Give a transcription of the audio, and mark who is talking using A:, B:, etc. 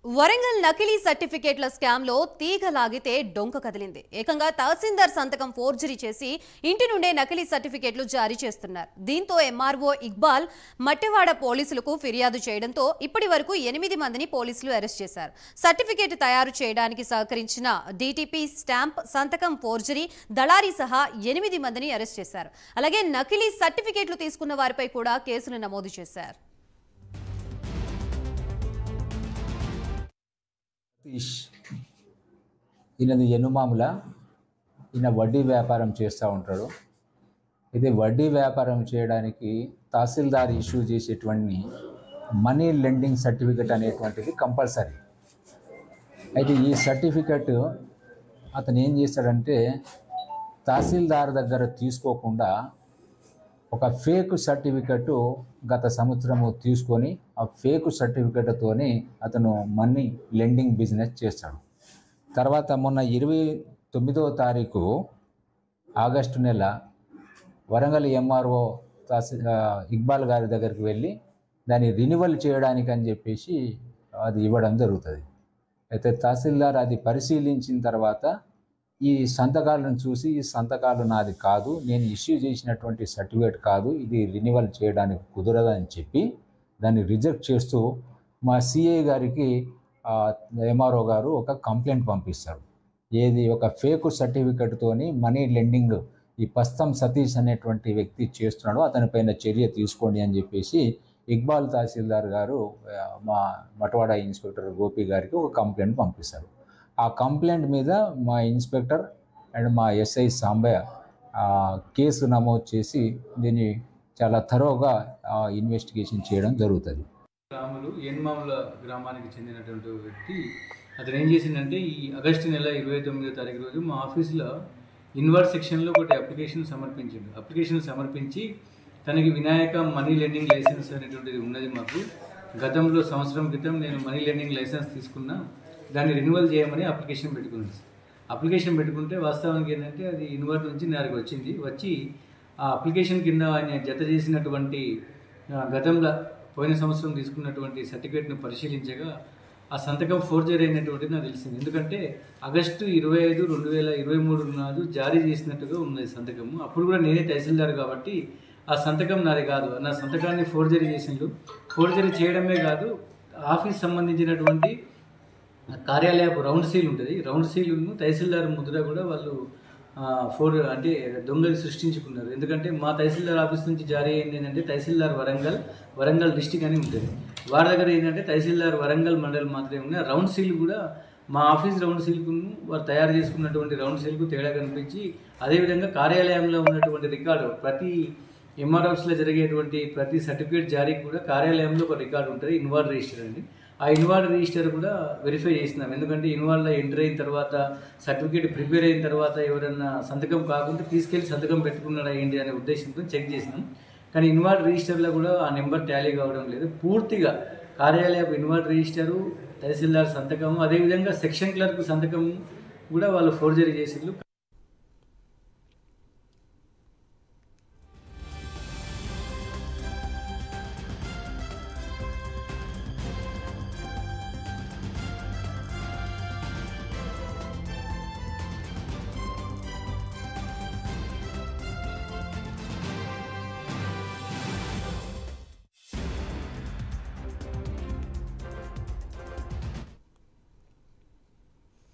A: వరంగల్ నకిలీ సర్టిఫికేట్ల స్కామ్ లో తీగ లాగితే డొంక కదిలింది. ఏకంగా తహసీల్దార్ సంతకం ఫోర్జరీ చేసి ఇంటి నుండే నకిలీ సర్టిఫికేట్లు జారీ చేస్తున్నారు. దీంతో ఎంఆర్ఓ ఇక్బాల్ మట్టివాడ పోలీసులకు ఫిర్యాదు చేయడంతో ఇప్పటి వరకు 8 మందిని పోలీసులు అరెస్ట్ చేశారు. సర్టిఫికేట్ తయారు చేయడానికి సహకరించిన డీటీపీ స్టాంప్ సంతకం ఫోర్జరీ దళారీ సహా 8 మందిని అరెస్ట్ చేశారు. అలాగే నకిలీ సర్టిఫికేట్లు తీసుకున్న వారిపై కూడా కేసులు నమోదు చేశారు.
B: ఈయనది ఎనుమాముల. ఈయన వడ్డీ వ్యాపారం చేస్తూ ఉంటాడు. ఇది వడ్డీ వ్యాపారం చేయడానికి తహసీల్దార్ ఇష్యూ చేసేటువంటి మనీ లెండింగ్ సర్టిఫికెట్ అనేటువంటిది కంపల్సరీ. అయితే ఈ సర్టిఫికెట్ అతను ఏం చేస్తాడంటే తహసీల్దార్ దగ్గర తీసుకోకుండా ఒక ఫేక్ సర్టిఫికెట్ గత సంవత్సరము తీసుకొని ఆ ఫేక్ సర్టిఫికెట్తోని అతను మనీ లెండింగ్ బిజినెస్ చేస్తాడు. తర్వాత మొన్న 29వ తారీఖు ఆగస్టు నెల వరంగల్ ఎంఆర్ఓ ఇక్బాల్ గారి దగ్గరికి వెళ్ళి దాన్ని రినివల్ చేయడానికి అని చెప్పేసి అది ఇవ్వడం జరుగుతుంది. అయితే తహసీల్దార్ అది పరిశీలించిన తర్వాత ఈ సంతకాలను చూసి ఈ సంతకాలు నాది కాదు, నేను ఇష్యూ చేసినటువంటి సర్టిఫికేట్ కాదు, ఇది రినివల్ చేయడానికి కుదరదని చెప్పి దాన్ని రిజెక్ట్ చేస్తూ మా సిఐ గారికి ఎంఆర్ఓ గారు ఒక కంప్లైంట్ పంపిస్తారు. ఏది ఒక ఫేక్ సర్టిఫికెట్తోని మనీ లెండింగ్ ఈ పస్తం సతీష్ అనేటువంటి వ్యక్తి చేస్తున్నాడు, అతనిపైన చర్య తీసుకోండి అని చెప్పేసి ఇక్బాల్ తహసీల్దార్ గారు మా మటవాడ ఇన్స్పెక్టర్ గోపి గారికి ఒక కంప్లైంట్ పంపిస్తారు. ఆ కంప్లైంట్ మీద మా ఇన్స్పెక్టర్ అండ్ మా ఎస్ఐ సాంబయ్య కేసు నమోదు చేసి దీన్ని చాలా థరోగా ఇన్వెస్టిగేషన్ చేయడం జరుగుతుంది.
C: రాములు ఎన్మాముల గ్రామానికి చెందినటువంటి వ్యక్తి అతను ఏం చేసిందంటే ఈ ఆగస్టు నెల 29వ తారీఖు రోజు మా ఆఫీసులో ఇన్వర్డ్ సెక్షన్లో ఒకటి అప్లికేషన్ సమర్పించి తనకి వినాయక మనీ లెండింగ్ లైసెన్స్ అనేటువంటిది ఉన్నది. మాకు గతంలో సంవత్సరం క్రితం నేను మనీ లెండింగ్ లైసెన్స్ తీసుకున్నా, దాన్ని రెన్యువల్ చేయమని అప్లికేషన్ పెట్టుకుంటే వాస్తవానికి ఏంటంటే అది ఇన్వర్ట్ నుంచి నాకు వచ్చి ఆ అప్లికేషన్ కింద ఆయన జత చేసినటువంటి గతంలో పోయిన సంవత్సరం తీసుకున్నటువంటి సర్టిఫికేట్ను పరిశీలించగా ఆ సంతకం ఫోర్జరీ అయినటువంటిది నాకు తెలిసింది. ఎందుకంటే ఆగస్టు 25, 2023 నాడు జారీ చేసినట్టుగా ఉన్నది సంతకము. అప్పుడు కూడా నేనే తహసీల్దార్ కాబట్టి ఆ సంతకం నాది కాదు, నా సంతకాన్ని ఫోర్జరీ చేసిండు. ఫోర్జరీ చేయడమే కాదు, ఆఫీస్ సంబంధించినటువంటి కార్యాలయపు రౌండ్ సీల్ ఉంటుంది, రౌండ్ సీలును తహసీల్దార్ ముద్ర కూడా వాళ్ళు దొంగలు సృష్టించుకున్నారు. ఎందుకంటే మా తహసీల్దార్ ఆఫీస్ నుంచి జారీ అయింది ఏంటంటే తహసీల్దార్ వరంగల్ డిస్టిక్ అని ఉంటుంది. వారి దగ్గర ఏంటంటే తహసీల్దార్ వరంగల్ మండలం మాత్రమే ఉన్నాయి. రౌండ్ సీల్ కూడా మా ఆఫీస్ రౌండ్ సీల్కు వారు తయారు చేసుకున్నటువంటి రౌండ్ సీల్కు తేడా కనిపించి, అదేవిధంగా కార్యాలయంలో ఉన్నటువంటి రికార్డు ప్రతి ఎంఆర్ఆఫ్స్లో జరిగేటువంటి ప్రతి సర్టిఫికేట్ జారీకి కూడా కార్యాలయంలో ఒక రికార్డు ఉంటుంది, ఇన్వార్డ్ రిజిస్టర్ అండి. ఆ ఇన్వార్డ్ రిజిస్టర్ కూడా వెరిఫై చేసినాం. ఎందుకంటే ఇన్వార్డ్లో ఎంటర్ అయిన తర్వాత సర్టిఫికేట్ ప్రిపేర్ అయిన తర్వాత ఎవరైనా సంతకం కాకుండా తీసుకెళ్లి సంతకం పెట్టుకున్నాడా ఏంటి అనే ఉద్దేశంతో చెక్ చేసినాం. కానీ ఇన్వార్డ్ రిజిస్టర్లో కూడా ఆ నెంబర్ టాలీ కావడం లేదు. పూర్తిగా కార్యాలయపు ఇన్వార్డ్ రిజిస్టరు, తహసీల్దార్ సంతకము, అదేవిధంగా సెక్షన్ క్లర్క్ సంతకం కూడా వాళ్ళు ఫోర్జరీ చేసిండ్రు.